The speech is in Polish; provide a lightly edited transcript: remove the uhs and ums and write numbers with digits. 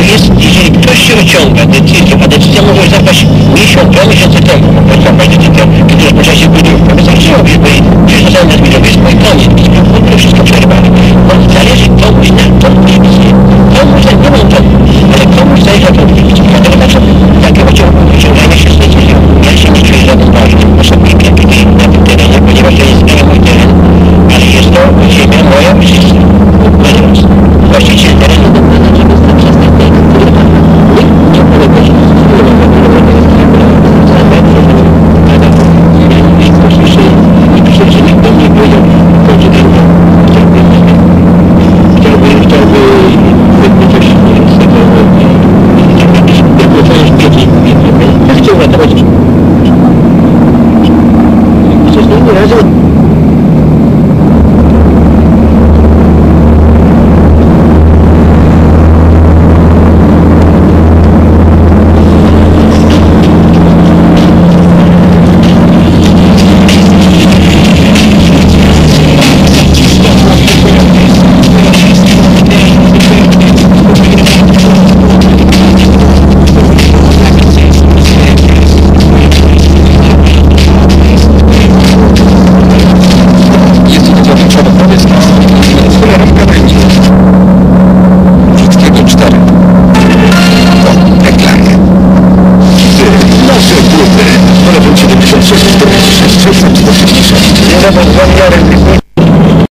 jest, jeżeli ktoś się wyciąga decyzję, a decyzja może już zapaść miesiąc, 2 miesiące temu, może zapaść decyzja, kiedy rozpoczęła się budowę, wystarczyło, żeby przecież to samo bezmiłowisko i koniec, i wszystko przerwane. On zależy komuś na tą wizję, komuś na nie mam to, ale komuś zależy na tą wizję. Dlatego znaczy, takie wyciąganie się z decyzją. Ja się nie czuję żadnym ważnym osobnikiem na tym terenie, ponieważ to jest nie mój teren, ale jest to ziemia moja ojczyzna. Właściciel terenu dokonał przestępnego, który nie polega się nikt do mnie powiedział, chciałby coś z tego wykluczenia śmieci. Ja chciał ratować. Następnym razem telefon 76 46 646. Nie, no bo z zamiarem